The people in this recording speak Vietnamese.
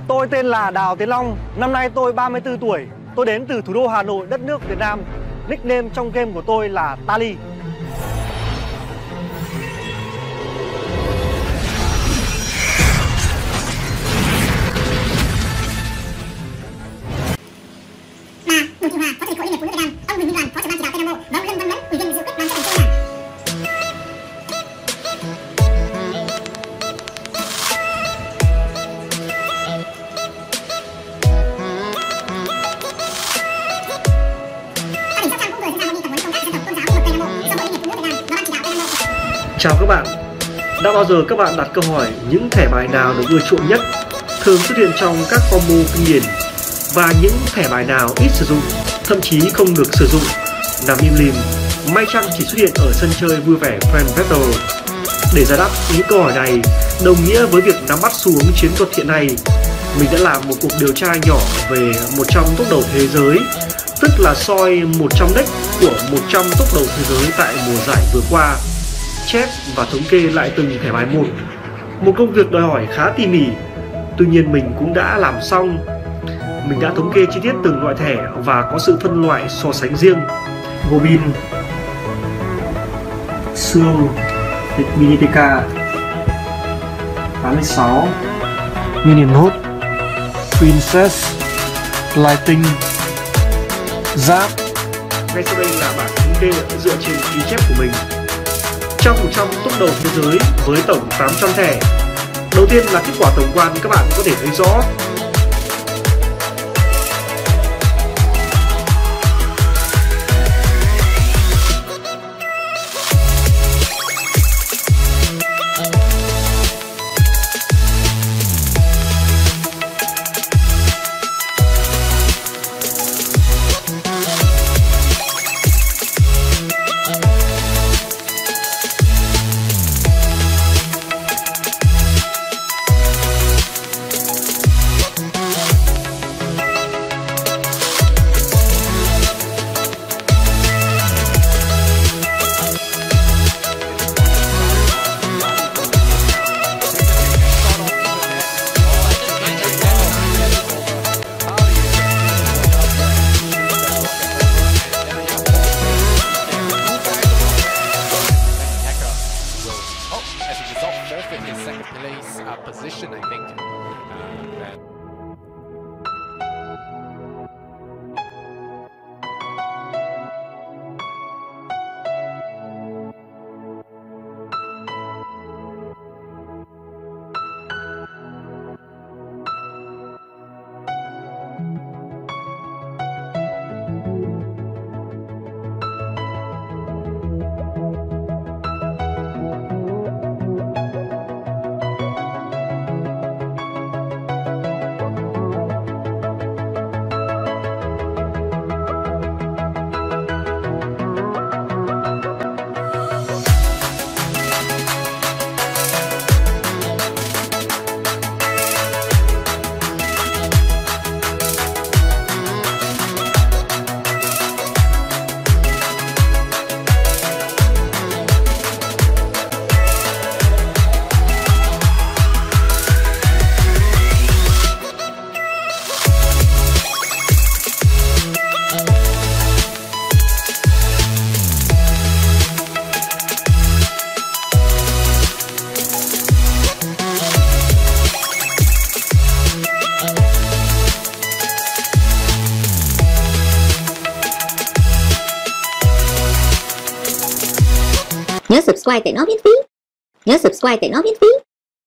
Tôi tên là Đào Tiến Long, năm nay tôi 34 tuổi. Tôi đến từ thủ đô Hà Nội, đất nước Việt Nam. Nickname trong game của tôi là Tali. Bùi Thị Hòa, Phó Chủ tịch Hội Liên hiệp Phụ nữ Việt Nam, ông Huỳnh Minh Đoàn, Phó trưởng ban chỉ đạo Tây Nam Bộ, và ông Lương Văn Mẫn, Ủy viên dự khuyết ban chấp hành Trung ương Đảng. Chào các bạn. Đã bao giờ các bạn đặt câu hỏi những thẻ bài nào được ưa chuộng nhất, thường xuất hiện trong các combo kinh điển, và những thẻ bài nào ít sử dụng, thậm chí không được sử dụng, nằm im lìm, may chăng chỉ xuất hiện ở sân chơi vui vẻ Friend Battle? Để giải đáp những câu hỏi này đồng nghĩa với việc nắm bắt xu hướng chiến thuật hiện nay, mình đã làm một cuộc điều tra nhỏ về 100 top đầu thế giới, tức là soi 100 deck của 100 top đầu thế giới tại mùa giải vừa qua, chép và thống kê lại từng thẻ bài một công việc đòi hỏi khá tỉ mỉ. Tuy nhiên mình cũng đã làm xong. Mình đã thống kê chi tiết từng loại thẻ và có sự phân loại so sánh riêng. Goblin, Xương, Mini TK 86, Minion Hốt, Princess, Lighting, Giáp. Ngay sau đây là bảng thống kê dựa trên ghi chép của mình. Trong 100 top đầu thế giới với tổng 800 thẻ. Đầu tiên là kết quả tổng quan, các bạn có thể thấy rõ. Position, I think. Nhớ subscribe tại nó miễn phí.